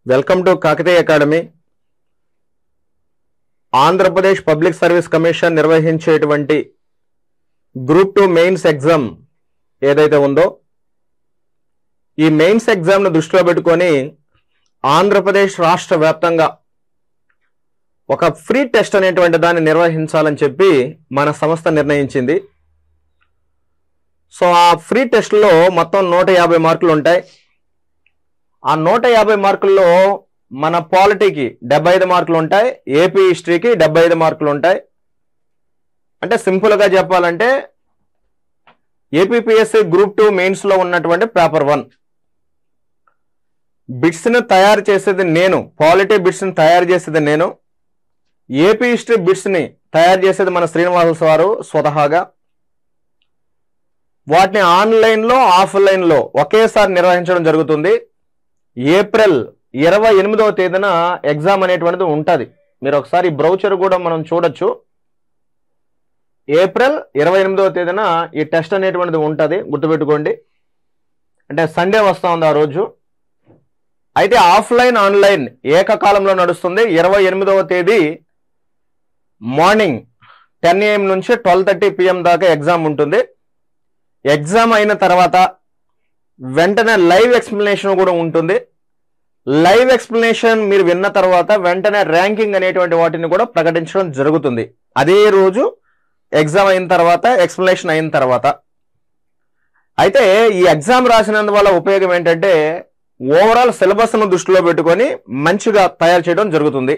Welcome to Kakatiya academy. Andhra Pradesh public service commission నిర్వహించేటువంటి group 2 mains exam ఏదైతే ఉందో ఈ మెయిన్స్ ఎగ్జామ్ను దృష్టిలో పెట్టుకొని ఆంధ్రప్రదేశ్ రాష్ట్ర వ్యాప్తంగా ఒక ఫ్రీ టెస్ట్ అనేటువంటి దాన్ని నిర్వహించాలని చెప్పి మన సంస్థ నిర్ణయించింది. సో ఆ ఫ్రీ టెస్ట్లో మొత్తం 150 మార్కులు ఉంటాయి. ఆ 150 మార్కుల్లో మన పాలిటీకి 75 మార్కులు ఉంటాయి, ఏపీ హిస్టరీకి 75 మార్కులు ఉంటాయి. అంటే సింపుల్గా చెప్పాలంటే ఏపీపీఎస్సీ గ్రూప్ 2 మెయిన్స్లో ఉన్నటువంటి పేపర్ 1 బిట్స్ని తయారు చేసేది నేను, పాలిటీ బిట్స్ని తయారు చేసేది నేను, ఏపీ హిస్టరీ బిట్స్ని తయారు చేసేది మన శ్రీనివాస వారు స్వతహాగా. వాటిని ఆన్లైన్లో ఆఫ్లైన్లో ఒకేసారి నిర్వహించడం జరుగుతుంది. ఏప్రిల్ 28వ తేదీన ఎగ్జామ్ అనేటువంటిది ఉంటుంది. మీరు ఒకసారి బ్రౌచర్ కూడా మనం చూడొచ్చు. ఏప్రిల్ 28వ తేదీన ఈ టెస్ట్ అనేటువంటిది ఉంటుంది, గుర్తుపెట్టుకోండి. అంటే సండే వస్తూ ఉంది ఆ రోజు. అయితే ఆఫ్లైన్ ఆన్లైన్ ఏకకాలంలో నడుస్తుంది. 28వ తేదీ మార్నింగ్ 10 AM నుంచి 12:30 PM దాకా ఎగ్జామ్ ఉంటుంది. ఎగ్జామ్ అయిన తర్వాత వెంటనే లైవ్ ఎక్స్ప్లెనేషన్ కూడా ఉంటుంది. లైవ్ ఎక్స్ప్లెనేషన్ మీరు విన్న తర్వాత వెంటనే ర్యాంకింగ్ అనేటువంటి వాటిని కూడా ప్రకటించడం జరుగుతుంది. అదే రోజు ఎగ్జామ్ అయిన తర్వాత, ఎక్స్ప్లెనేషన్ అయిన తర్వాత. అయితే ఈ ఎగ్జామ్ రాసినందువల్ల ఉపయోగం ఏంటంటే ఓవరాల్ సిలబస్ను దృష్టిలో పెట్టుకొని మంచిగా తయారు చేయడం జరుగుతుంది.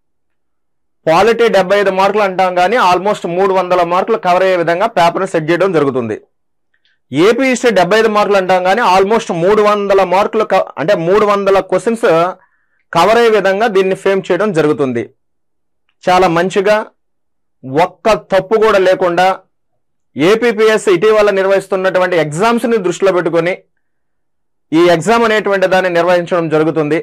పాలిటీ 75 మార్కులు అంటాం కానీ ఆల్మోస్ట్ 300 మార్కులు కవర్ అయ్యే విధంగా పేపర్ని సెట్ చేయడం జరుగుతుంది. ఏపీ హిస్టరీ 75 మార్కులు అంటాం కానీ ఆల్మోస్ట్ 300 మార్కులు అంటే 300 క్వశ్చన్స్ కవర్ అయ్యే విధంగా దీన్ని ఫ్రేమ్ చేయడం జరుగుతుంది. చాలా మంచిగా ఒక్క తప్పు కూడా లేకుండా ఏపీపీఎస్సీ ఇటీవల నిర్వహిస్తున్నటువంటి ఎగ్జామ్స్ని దృష్టిలో పెట్టుకొని ఈ ఎగ్జామ్ అనేటువంటి దాన్ని నిర్వహించడం జరుగుతుంది.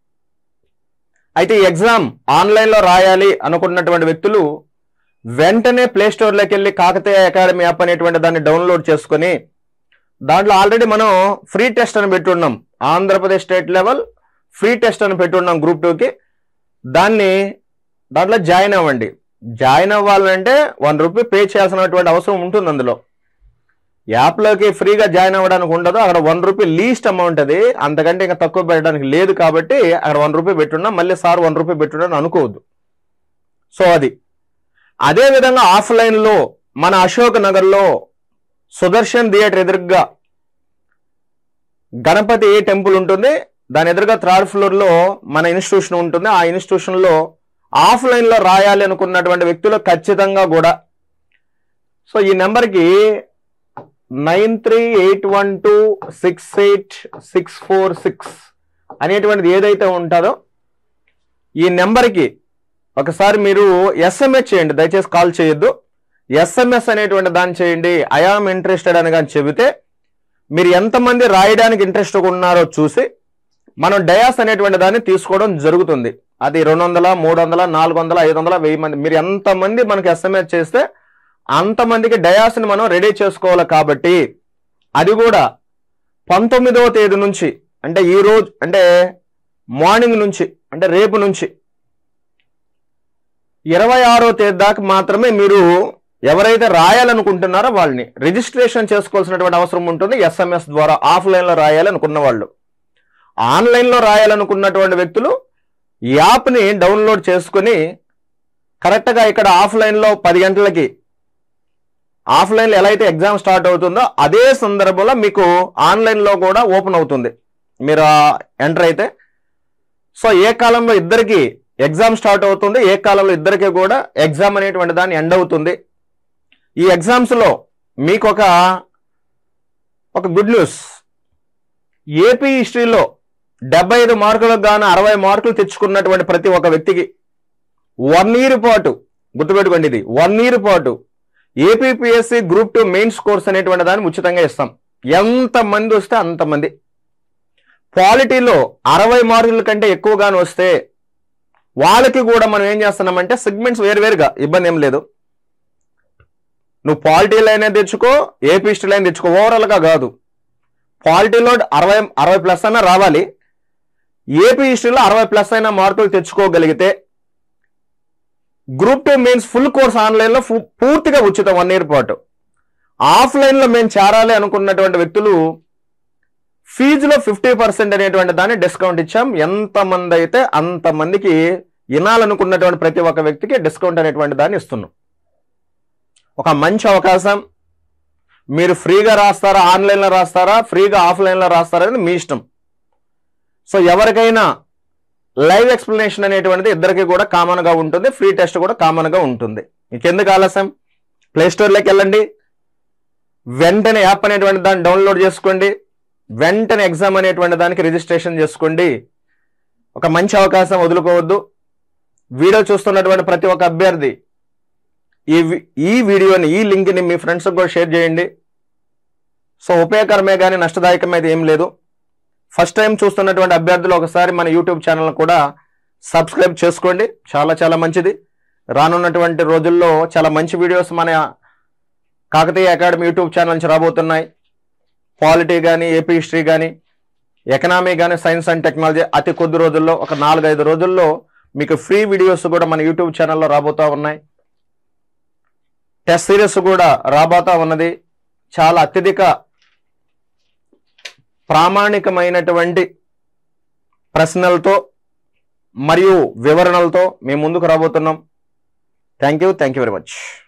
అయితే ఈ ఎగ్జామ్ ఆన్లైన్లో రాయాలి అనుకున్నటువంటి వ్యక్తులు వెంటనే ప్లేస్టోర్లోకి వెళ్ళి కాకతీయ అకాడమీ యాప్ అనేటువంటి దాన్ని డౌన్లోడ్ చేసుకొని దాంట్లో ఆల్రెడీ మనం ఫ్రీ టెస్ట్ అని పెట్టున్నాం. Andhra Pradesh state level free test అని పెట్టున్నాం గ్రూప్ 2కి. దాంట్లో జాయిన్ అవ్వండి. జాయిన్ అవ్వాలంటే ₹1 పే చేయాల్సినటువంటి అవసరం ఉంటుంది. అందులో యాప్లోకి ఫ్రీగా జాయిన్ అవ్వడానికి ఉండదు. అక్కడ ₹1 లీస్ట్ అమౌంట్, అది అంతకంటే ఇంకా తక్కువ పెట్టడానికి లేదు. కాబట్టి అక్కడ ₹1 పెట్టున్నాం. మళ్ళీ సార్ ₹1 పెట్టున్నాను అనుకోవద్దు. సో అది అదేవిధంగా ఆఫ్లైన్లో మన అశోక్ నగర్లో సుదర్శన్ థియేటర్ ఎదురుగా గణపతి టెంపుల్ ఉంటుంది. దాని ఎదురుగా 3rd ఫ్లోర్లో మన ఇన్స్టిట్యూషన్ ఉంటుంది. ఆ ఇన్స్టిట్యూషన్లో ఆఫ్లైన్లో రాయాలి అనుకున్నటువంటి వ్యక్తులు ఖచ్చితంగా కూడా సో ఈ నెంబర్కి 9381268646 అనేటువంటిది ఏదైతే ఉంటుందో ఈ నెంబర్కి ఒకసారి మీరు SMS చేయండి. దయచేసి కాల్ చేయొద్దు. SMS అనేటువంటి దాన్ని చేయండి. ఐఆమ్ ఇంట్రెస్టెడ్ అని కానీ చెబితే మీరు ఎంతమంది రాయడానికి ఇంట్రెస్ట్గా ఉన్నారో చూసి మనం డయాస్ అనేటువంటి దాన్ని తీసుకోవడం జరుగుతుంది. అది 200, 300, 400, 500, 1000 మంది, మీరు ఎంతమంది మనకి SMS చేస్తే అంతమందికి డయాస్ని మనం రెడీ చేసుకోవాలి. కాబట్టి అది కూడా 19వ తేదీ నుంచి, అంటే ఈ రోజు, అంటే మార్నింగ్ నుంచి, అంటే రేపు నుంచి 26వ తేదీ దాకా మాత్రమే మీరు ఎవరైతే రాయాలనుకుంటున్నారో వాళ్ళని రిజిస్ట్రేషన్ చేసుకోవాల్సినటువంటి అవసరం ఉంటుంది. SMS ద్వారా ఆఫ్లైన్లో రాయాలనుకున్న వాళ్ళు. ఆన్లైన్లో రాయాలనుకున్నటువంటి వ్యక్తులు యాప్ని డౌన్లోడ్ చేసుకుని కరెక్ట్గా ఇక్కడ ఆఫ్లైన్లో 10 గంటలకి ఆఫ్లైన్లో ఎలా అయితే ఎగ్జామ్ స్టార్ట్ అవుతుందో అదే సందర్భంలో మీకు ఆన్లైన్లో కూడా ఓపెన్ అవుతుంది. మీరు ఎంటర్ అయితే సో ఏ కాలంలో ఇద్దరికి ఎగ్జామ్ స్టార్ట్ అవుతుంది, ఏ కాలంలో ఇద్దరికి కూడా ఎగ్జామ్ అనేటువంటి దాన్ని ఎండ్ అవుతుంది. ఈ ఎగ్జామ్స్లో మీకు ఒక గుడ్ న్యూస్. ఏపీ హిస్టరీలో 75 మార్కులకు గాను 60 మార్కులు తెచ్చుకున్నటువంటి ప్రతి ఒక్క వ్యక్తికి 1 year పాటు, గుర్తుపెట్టుకోండి, ఇది 1 year పాటు ఏపీపీఎస్సీ గ్రూప్ 2 మెయిన్స్ కోర్స్ అనేటువంటి దాన్ని ఉచితంగా ఇస్తాం. ఎంతమంది వస్తే అంతమంది. పాలిటీలో 60 మార్కుల కంటే ఎక్కువగాను వస్తే వాళ్ళకి కూడా మనం ఏం చేస్తున్నామంటే సెగ్మెంట్స్ వేరువేరుగా, ఇబ్బంది ఏం లేదు. నువ్వు పాలిటీ లైన్ తెచ్చుకో, ఏపీ హిస్టరీ లైన్ తెచ్చుకో, ఓవరాల్గా కాదు. పాలిటీలో 60+ అన్న రావాలి. ఏపీ హిస్టరీలో 60+ అయినా మార్కులు తెచ్చుకోగలిగితే గ్రూప్ 2 మెయిన్స్ ఫుల్ కోర్స్ ఆన్లైన్లో పూర్తిగా ఉచితం 1 ఇయర్ పాటు. ఆఫ్లైన్లో మేము చేరాలి అనుకున్నటువంటి వ్యక్తులు ఫీజులో 50% అనేటువంటి దాన్ని డిస్కౌంట్ ఇచ్చాం. ఎంతమంది అయితే అంతమందికి వినాలనుకున్నటువంటి ప్రతి ఒక్క వ్యక్తికి డిస్కౌంట్ అనేటువంటి దాన్ని ఇస్తున్నాం. ఒక మంచి అవకాశం. మీరు ఫ్రీగా రాస్తారా, ఆన్లైన్లో రాస్తారా, ఫ్రీగా ఆఫ్లైన్లో రాస్తారా అనేది మీ ఇష్టం. సో ఎవరికైనా లైవ్ ఎక్స్ప్లెనేషన్ అనేటువంటిది ఇద్దరికి కూడా కామన్గా ఉంటుంది, ఫ్రీ టెస్ట్ కూడా కామన్గా ఉంటుంది. ఇంకెందుకు ఆలస్యం, ప్లేస్టోర్లోకి వెళ్ళండి, వెంటనే యాప్ అనేటువంటి దాన్ని డౌన్లోడ్ చేసుకోండి, వెంటనే ఎగ్జామ్ అనేటువంటి దానికి రిజిస్ట్రేషన్ చేసుకోండి. ఒక మంచి అవకాశం వదులుకోవద్దు. వీడియో చూస్తున్నటువంటి ప్రతి ఒక్క అభ్యర్థి ఈ వీడియోని, ఈ లింక్ని మీ ఫ్రెండ్స్కి కూడా షేర్ చేయండి. సో ఉపయోగకరమే కానీ నష్టదాయకమైతే ఏం లేదు. ఫస్ట్ టైం చూస్తున్నటువంటి అభ్యర్థులు ఒకసారి మన యూట్యూబ్ ఛానల్ కూడా సబ్స్క్రైబ్ చేసుకోండి, చాలా చాలా మంచిది. రానున్నటువంటి రోజుల్లో చాలా మంచి వీడియోస్ మన కాకతీయ అకాడమీ యూట్యూబ్ ఛానల్ నుంచి రాబోతున్నాయి. పాలిటీ కానీ, ఏపీ హిస్టరీ కానీ, ఎకనామీ కానీ, సైన్స్ అండ్ టెక్నాలజీ అతి కొద్ది రోజుల్లో, ఒక 4-5 రోజుల్లో మీకు ఫ్రీ వీడియోస్ కూడా మన యూట్యూబ్ ఛానల్లో రాబోతూ ఉన్నాయి. టెస్ట్ సిరీస్ కూడా రాబోతా ఉన్నది. చాలా అత్యధిక ప్రామాణికమైనటువంటి ప్రశ్నలతో మరియు వివరణలతో మేము ముందుకు రాబోతున్నాం. Thank you very much.